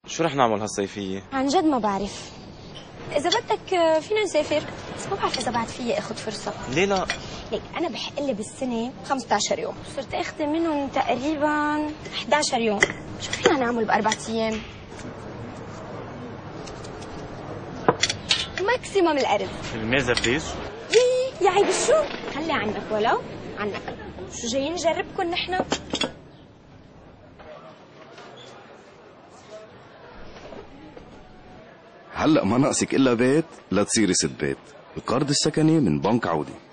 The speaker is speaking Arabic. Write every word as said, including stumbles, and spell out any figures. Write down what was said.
شو رح نعمل هالصيفية؟ عن جد ما بعرف. إذا بدك فينا نسافر، بس ما بعرف إذا بعد فيي آخذ فرصة. ليه لا؟ ليك أنا بحق لي بالسنة خمسة عشر يوم، صرت آخذ منهم تقريبا إحدى عشر يوم. شو فينا نعمل بأربعة أيام؟ ماكسيموم القرد. الميزة بليز؟ يي يا عيب شو؟ خلي عنك ولو عنك. شو جايين نجربكم نحن؟ هلأ ما ناقصك إلا بيت لتصيري ست بيت. القرض السكني من بنك عودي.